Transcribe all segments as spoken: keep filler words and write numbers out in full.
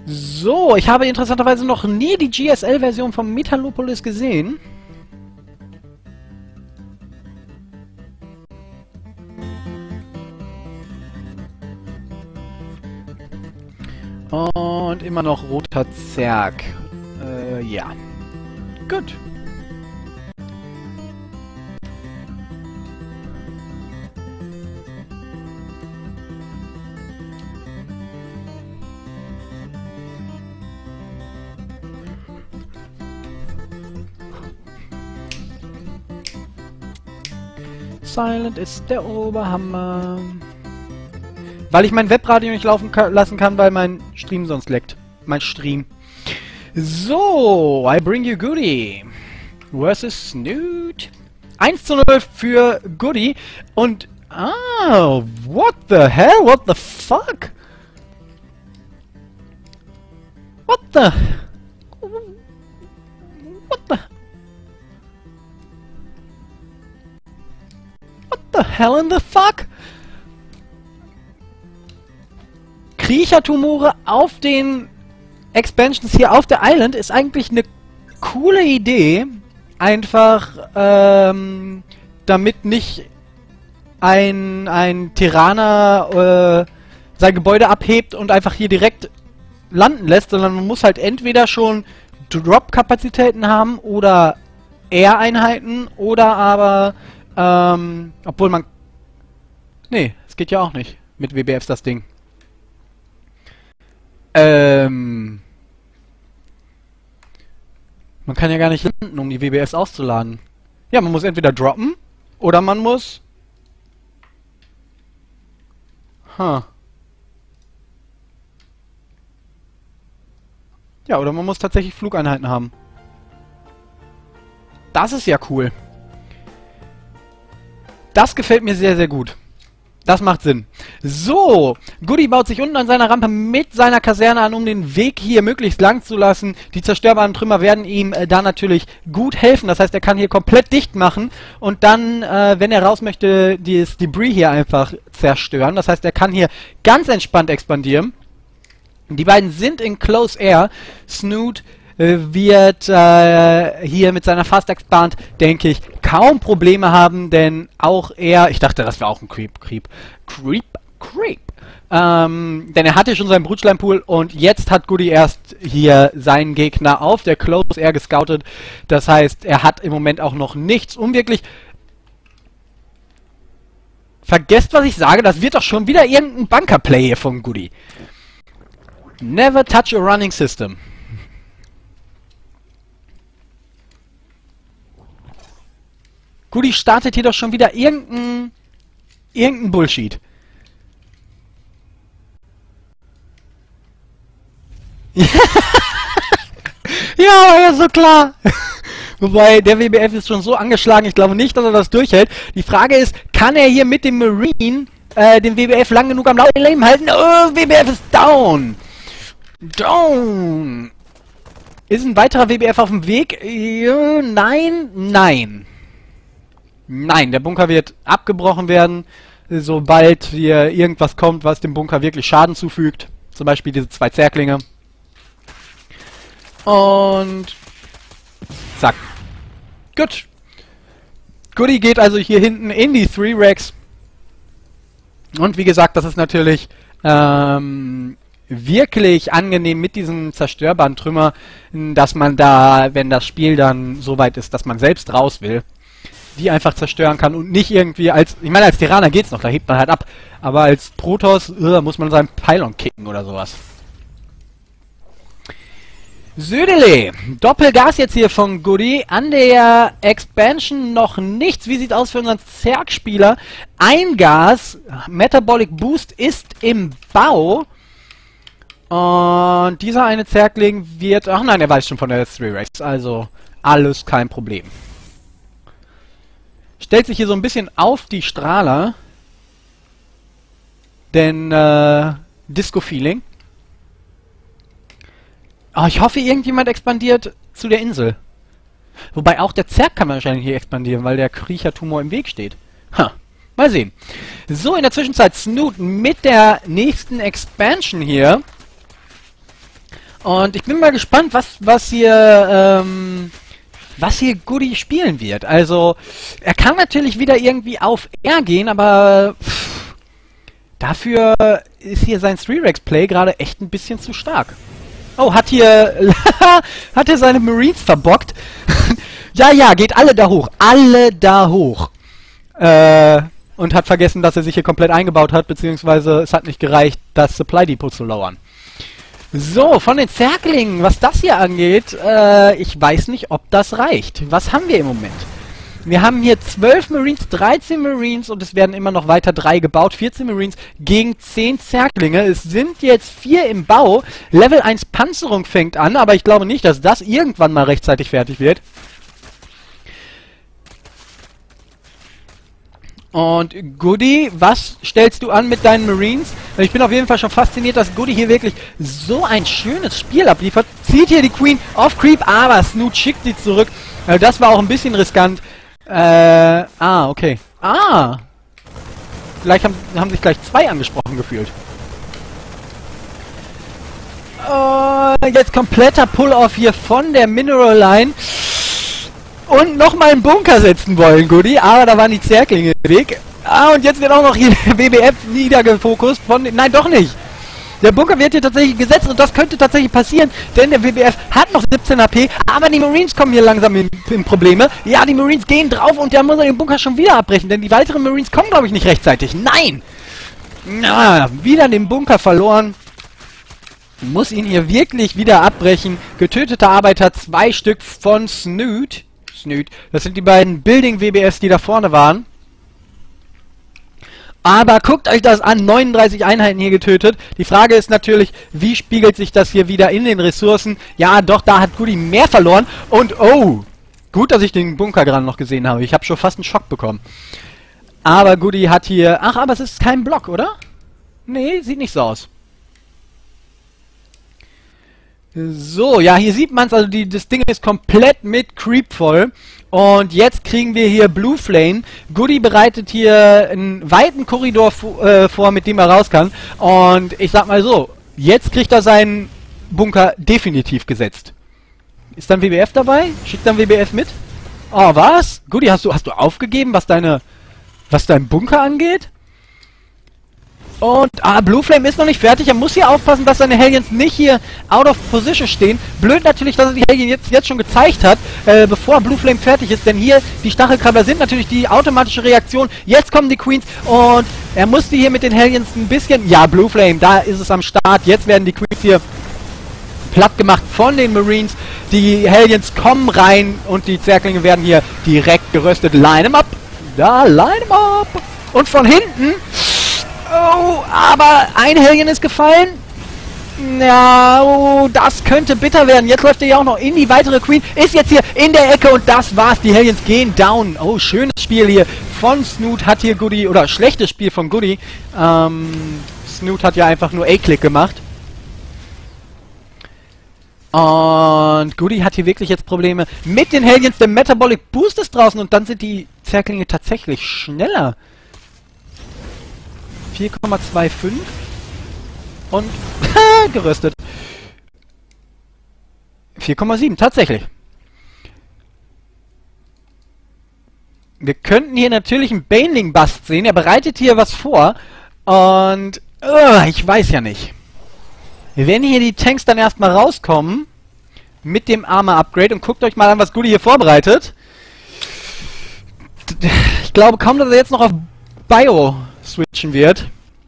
So, ich habe interessanterweise noch nie die G S L-Version von Metalopolis gesehen. Und immer noch roter Zerg. Äh, ja. Gut. Silent ist der Oberhammer. Weil ich mein Webradio nicht laufen ka lassen kann, weil mein Stream sonst leckt. Mein Stream. So, I bring you Goody. Versus Snoot. eins zu null für Goody. Und... Ah, what the hell? What the fuck? What the... What the... What the hell in the fuck? Kriechertumore auf den Expansions hier auf der Island ist eigentlich eine coole Idee. Einfach, ähm, damit nicht ein, ein Tyranner äh, sein Gebäude abhebt und einfach hier direkt landen lässt, sondern man muss halt entweder schon Drop-Kapazitäten haben oder Air-Einheiten oder aber, ähm, obwohl man... Nee, es geht ja auch nicht mit W B Fs das Ding. Ähm... Man kann ja gar nicht landen, um die W B Fs auszuladen. Ja, man muss entweder droppen oder man muss... Huh. Ja, oder man muss tatsächlich Flugeinheiten haben. Das ist ja cool. Das gefällt mir sehr, sehr gut. Das macht Sinn. So, Goody baut sich unten an seiner Rampe mit seiner Kaserne an, um den Weg hier möglichst lang zu lassen. Die zerstörbaren Trümmer werden ihm äh, da natürlich gut helfen. Das heißt, er kann hier komplett dicht machen und dann, äh, wenn er raus möchte, das Debris hier einfach zerstören. Das heißt, er kann hier ganz entspannt expandieren. Die beiden sind in Close Air. Snoot äh, wird äh, hier mit seiner Fast Expand, denke ich, kaum Probleme haben, denn auch er, ich dachte, das wäre auch ein Creep, Creep, Creep, Creep, ähm, denn er hatte schon seinen Brutschleimpool und jetzt hat Goody erst hier seinen Gegner auf der Close Air gescoutet. Das heißt, er hat im Moment auch noch nichts, um wirklich... Vergesst, was ich sage, das wird doch schon wieder irgendein Bunkerplay hier von Goody. Never touch a running system. Goody startet hier doch schon wieder irgendein... irgendein Bullshit. Ja, ja, so klar. Wobei, der W B F ist schon so angeschlagen, ich glaube nicht, dass er das durchhält. Die Frage ist, kann er hier mit dem Marine äh, den W B F lang genug am Leben halten? Oh, W B F ist down. Down. Ist ein weiterer W B F auf dem Weg? Äh, nein, nein. Nein, der Bunker wird abgebrochen werden, sobald hier irgendwas kommt, was dem Bunker wirklich Schaden zufügt. Zum Beispiel diese zwei Zerklinge. Und... zack. Gut. Goody geht also hier hinten in die Three Racks. Und wie gesagt, das ist natürlich ähm, wirklich angenehm mit diesen zerstörbaren Trümmer, dass man da, wenn das Spiel dann so weit ist, dass man selbst raus will, die einfach zerstören kann und nicht irgendwie als... Ich meine, als Tyranner geht's noch, da hebt man halt ab. Aber als Protoss uh, muss man seinen Pylon kicken oder sowas. Södele, Doppelgas jetzt hier von Goody. An der Expansion noch nichts. Wie sieht aus für unseren Zerg-Spieler? Ein Gas, Metabolic Boost ist im Bau. Und dieser eine Zergling wird... Ach nein, er weiß schon von der Three Racks. Also alles kein Problem. Stellt sich hier so ein bisschen auf die Strahler. Denn, äh, Disco-Feeling. Oh, ich hoffe, irgendjemand expandiert zu der Insel. Wobei auch der Zerg kann wahrscheinlich hier expandieren, weil der Kriechertumor im Weg steht. Ha, mal sehen. So, in der Zwischenzeit Snoot mit der nächsten Expansion hier. Und ich bin mal gespannt, was, was hier, ähm, was hier Goody spielen wird. Also, er kann natürlich wieder irgendwie auf R gehen, aber pff, dafür ist hier sein Three-Rex-Play gerade echt ein bisschen zu stark. Oh, hat hier, hat er seine Marines verbockt? Ja, ja, geht alle da hoch. Alle da hoch. Äh, und hat vergessen, dass er sich hier komplett eingebaut hat, beziehungsweise es hat nicht gereicht, das Supply Depot zu lowern. So, von den Zerglingen, was das hier angeht, äh, ich weiß nicht, ob das reicht. Was haben wir im Moment? Wir haben hier zwölf Marines, dreizehn Marines und es werden immer noch weiter drei gebaut, vierzehn Marines gegen zehn Zerglinge. Es sind jetzt vier im Bau. Level eins Panzerung fängt an, aber ich glaube nicht, dass das irgendwann mal rechtzeitig fertig wird. Und Goody, was stellst du an mit deinen Marines? Ich bin auf jeden Fall schon fasziniert, dass Goody hier wirklich so ein schönes Spiel abliefert. Zieht hier die Queen auf Creep, aber Snoot schickt sie zurück. Also das war auch ein bisschen riskant. Äh, ah, okay. Ah! Vielleicht haben, haben sich gleich zwei angesprochen gefühlt. Oh, jetzt kompletter Pull-Off hier von der Mineral Line. Und nochmal einen Bunker setzen wollen, Goody, aber da waren die Zerklinge im Weg. Ah, und jetzt wird auch noch hier der W B F niedergefokust von... Nein, doch nicht! Der Bunker wird hier tatsächlich gesetzt und das könnte tatsächlich passieren, denn der W B F hat noch siebzehn H P, aber die Marines kommen hier langsam in, in Probleme. Ja, die Marines gehen drauf und der muss den Bunker schon wieder abbrechen, denn die weiteren Marines kommen, glaube ich, nicht rechtzeitig. Nein! Na, wieder den Bunker verloren. Muss ihn hier wirklich wieder abbrechen. Getötete Arbeiter, zwei Stück von Snoot. Snoot. Das sind die beiden Building-W B Fs, die da vorne waren. Aber guckt euch das an, neununddreißig Einheiten hier getötet. Die Frage ist natürlich, wie spiegelt sich das hier wieder in den Ressourcen? Ja, doch, da hat Goody mehr verloren. Und oh, gut, dass ich den Bunker gerade noch gesehen habe. Ich habe schon fast einen Schock bekommen. Aber Goody hat hier... Ach, aber es ist kein Block, oder? Nee, sieht nicht so aus. So, ja, hier sieht man es, also die, das Ding ist komplett mit Creep voll. Und jetzt kriegen wir hier Blue Flame. Goody bereitet hier einen weiten Korridor äh, vor, mit dem er raus kann. Und ich sag mal so, jetzt kriegt er seinen Bunker definitiv gesetzt. Ist dann W B F dabei? Schickt dann W B F mit? Oh, was? Goody, hast du, hast du aufgegeben, was deine, was dein Bunker angeht? Und, ah, Blue Flame ist noch nicht fertig. Er muss hier aufpassen, dass seine Hellions nicht hier out of position stehen. Blöd natürlich, dass er die Hellions jetzt, jetzt schon gezeigt hat, äh, bevor Blue Flame fertig ist. Denn hier, die Stachelkrabbler sind natürlich die automatische Reaktion. Jetzt kommen die Queens und er musste hier mit den Hellions ein bisschen... Ja, Blue Flame, da ist es am Start. Jetzt werden die Queens hier platt gemacht von den Marines. Die Hellions kommen rein und die Zerklinge werden hier direkt geröstet. Line 'em up. Da, line 'em up. Und von hinten... Oh, aber ein Hellion ist gefallen. Ja, oh, das könnte bitter werden. Jetzt läuft er ja auch noch in die weitere Queen. Ist jetzt hier in der Ecke und das war's. Die Hellions gehen down. Oh, schönes Spiel hier von Snoot. Hat hier Goody, oder schlechtes Spiel von Goody. Ähm, Snoot hat ja einfach nur A-Click gemacht. Und Goody hat hier wirklich jetzt Probleme mit den Hellions. Der Metabolic Boost ist draußen und dann sind die Zerklinge tatsächlich schneller. vier Komma fünfundzwanzig und geröstet. vier Komma sieben, tatsächlich. Wir könnten hier natürlich einen Baneling-Bust sehen. Er bereitet hier was vor. Und uh, ich weiß ja nicht. Wenn hier die Tanks dann erstmal rauskommen mit dem Armor-Upgrade und guckt euch mal an, was Goody hier vorbereitet. Ich glaube kaum, dass er jetzt noch auf Bio switchen wird.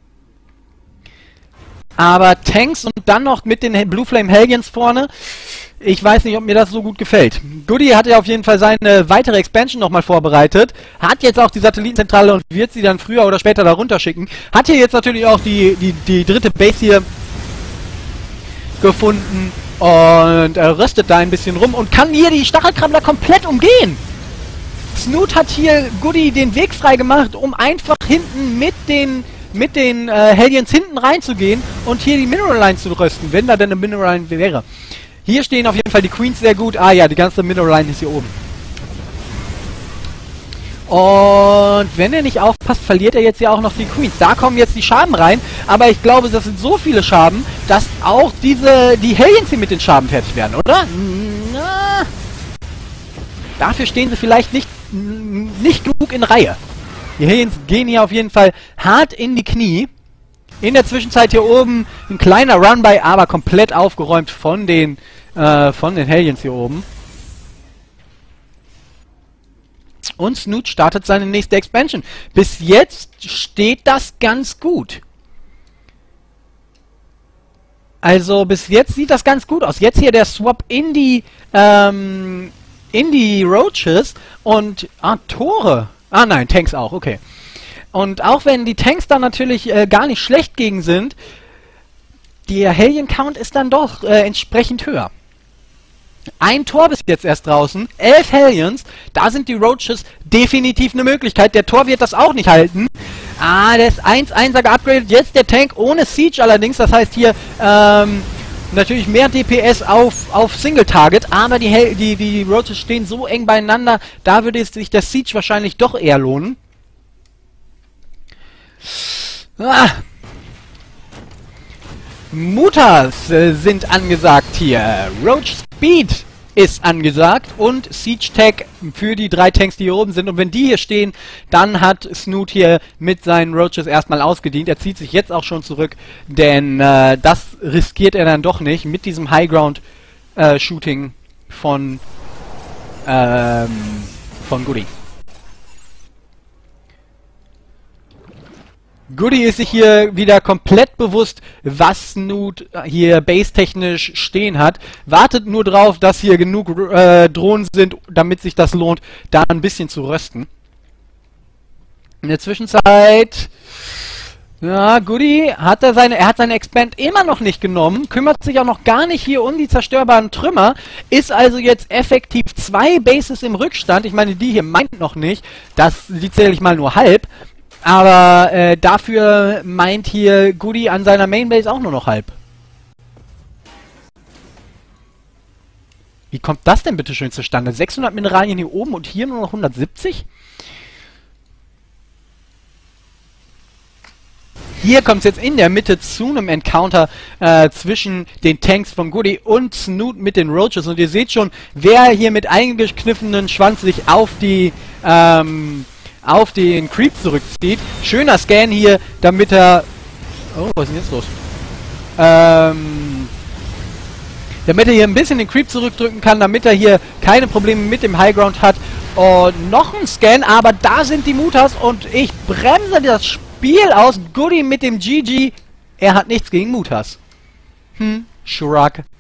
Aber Tanks und dann noch mit den Blue Flame Hellions vorne. Ich weiß nicht, ob mir das so gut gefällt. Goody hat ja auf jeden Fall seine weitere Expansion nochmal vorbereitet. Hat jetzt auch die Satellitenzentrale und wird sie dann früher oder später da runterschicken. Hat hier jetzt natürlich auch die, die, die dritte Base hier gefunden. Und er röstet da ein bisschen rum und kann hier die Stachelkrabbler komplett umgehen. Snoot hat hier Goody den Weg frei gemacht, um einfach hinten mit den mit den äh, Hellions hinten reinzugehen und hier die Mineral Line zu rösten, wenn da denn eine Mineral Line wäre. Hier stehen auf jeden Fall die Queens sehr gut. Ah ja, die ganze Mineral Line ist hier oben. Und wenn er nicht aufpasst, verliert er jetzt ja auch noch die Queens. Da kommen jetzt die Schaben rein, aber ich glaube, das sind so viele Schaben, dass auch diese die Hellions hier mit den Schaben fertig werden, oder? Na, dafür stehen sie vielleicht nicht, nicht genug in Reihe. Die Hellions gehen hier auf jeden Fall hart in die Knie. In der Zwischenzeit hier oben ein kleiner Run-by, aber komplett aufgeräumt von den, äh, von den Hellions hier oben. Und Snoot startet seine nächste Expansion. Bis jetzt steht das ganz gut. Also bis jetzt sieht das ganz gut aus. Jetzt hier der Swap in die, ähm, in die Roaches und, ah, Tore. Ah nein, Tanks auch, okay. Und auch wenn die Tanks dann natürlich äh, gar nicht schlecht gegen sind, der Hellion-Count ist dann doch äh, entsprechend höher. Ein Tor bis jetzt erst draußen, elf Hellions, da sind die Roaches definitiv eine Möglichkeit. Der Tor wird das auch nicht halten. Ah, der ist eins einser geupgradet, jetzt der Tank ohne Siege allerdings, das heißt hier ähm, natürlich mehr D P S auf, auf Single-Target, aber die, Hel die, die Roaches stehen so eng beieinander, da würde es sich der Siege wahrscheinlich doch eher lohnen. Ah. Mutas äh, sind angesagt hier. Roach Speed ist angesagt und Siege Tag für die drei Tanks, die hier oben sind. Und wenn die hier stehen, dann hat Snoot hier mit seinen Roaches erstmal ausgedient. Er zieht sich jetzt auch schon zurück, denn äh, das riskiert er dann doch nicht mit diesem High Ground äh, Shooting von, ähm, von Goody. Goody ist sich hier wieder komplett bewusst, was Snoot hier base-technisch stehen hat. Wartet nur drauf, dass hier genug äh, Drohnen sind, damit sich das lohnt, da ein bisschen zu rösten. In der Zwischenzeit... Ja, Goody hat er seine, er hat seine Expand immer noch nicht genommen, kümmert sich auch noch gar nicht hier um die zerstörbaren Trümmer, ist also jetzt effektiv zwei Bases im Rückstand. Ich meine, die hier meint noch nicht, das, die zähle ich mal nur halb. Aber äh, dafür meint hier Goody an seiner Mainbase auch nur noch halb. Wie kommt das denn bitte schön zustande? sechshundert Mineralien hier oben und hier nur noch hundertsiebzig? Hier kommt es jetzt in der Mitte zu einem Encounter äh, zwischen den Tanks von Goody und Snoot mit den Roaches. Und ihr seht schon, wer hier mit eingekniffenen Schwanz sich auf die... Ähm, auf den Creep zurückzieht. Schöner Scan hier, damit er... Oh, was ist denn jetzt los? Ähm... Damit er hier ein bisschen den Creep zurückdrücken kann, damit er hier keine Probleme mit dem Highground hat. Und noch ein Scan, aber da sind die Mutas und ich bremse das Spiel aus. Goody mit dem G G. Er hat nichts gegen Mutas. Hm, Shurak.